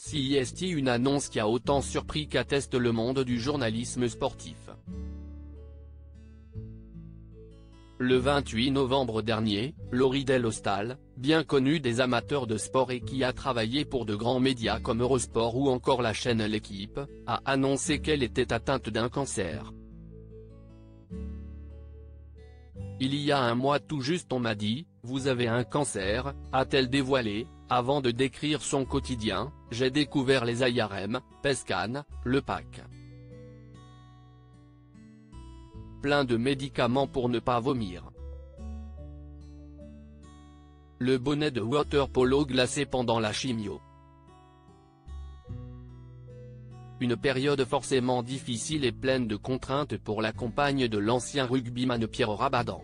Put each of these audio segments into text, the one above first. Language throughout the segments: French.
CIST, une annonce qui a autant surpris qu'atteste le monde du journalisme sportif. Le 28 novembre dernier, Laurie Delhostal, bien connue des amateurs de sport et qui a travaillé pour de grands médias comme Eurosport ou encore la chaîne L'Équipe, a annoncé qu'elle était atteinte d'un cancer. Il y a un mois tout juste on m'a dit, « Vous avez un cancer », a-t-elle dévoilé, avant de décrire son quotidien, « J'ai découvert les IRM, Pescan, le PAC. Plein de médicaments pour ne pas vomir. Le bonnet de water polo glacé pendant la chimio. Une période forcément difficile et pleine de contraintes pour la compagne de l'ancien rugbyman Pierre Rabadan.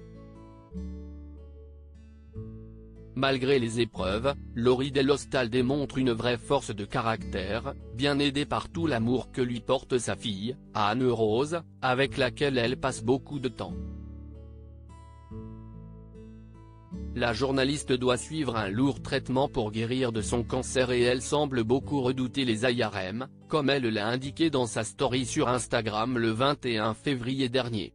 Malgré les épreuves, Laurie Delhostal démontre une vraie force de caractère, bien aidée par tout l'amour que lui porte sa fille, Anne-Rose, avec laquelle elle passe beaucoup de temps. La journaliste doit suivre un lourd traitement pour guérir de son cancer et elle semble beaucoup redouter les IRM, comme elle l'a indiqué dans sa story sur Instagram le 21 février dernier.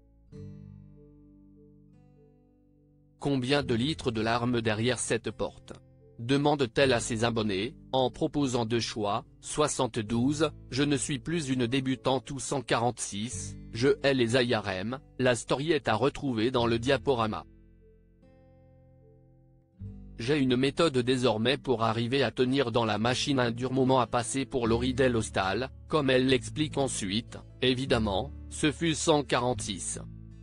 Combien de litres de larmes derrière cette porte ? Demande-t-elle à ses abonnés, en proposant deux choix, 72, je ne suis plus une débutante ou 146, je hais les IRM, la story est à retrouver dans le diaporama. J'ai une méthode désormais pour arriver à tenir dans la machine. Un dur moment à passer pour Laurie Delhostal, comme elle l'explique ensuite, évidemment, ce fut 146.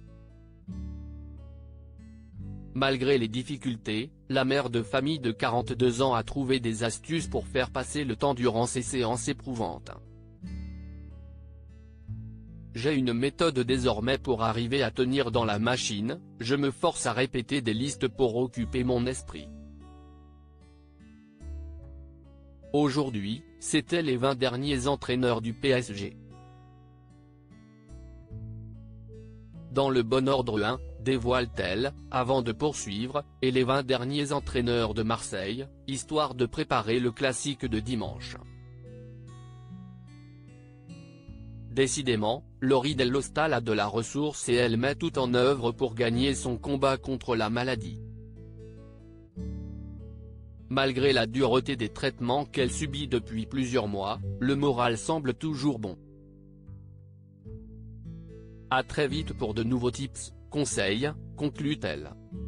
Malgré les difficultés, la mère de famille de 42 ans a trouvé des astuces pour faire passer le temps durant ces séances éprouvantes. J'ai une méthode désormais pour arriver à tenir dans la machine, je me force à répéter des listes pour occuper mon esprit. Aujourd'hui, c'étaient les 20 derniers entraîneurs du PSG. Dans le bon ordre 1, dévoile-t-elle, avant de poursuivre, et les 20 derniers entraîneurs de Marseille, histoire de préparer le classique de dimanche. Décidément, Laurie Delhostal a de la ressource et elle met tout en œuvre pour gagner son combat contre la maladie. Malgré la dureté des traitements qu'elle subit depuis plusieurs mois, le moral semble toujours bon. À très vite pour de nouveaux tips, conseils, conclut-elle.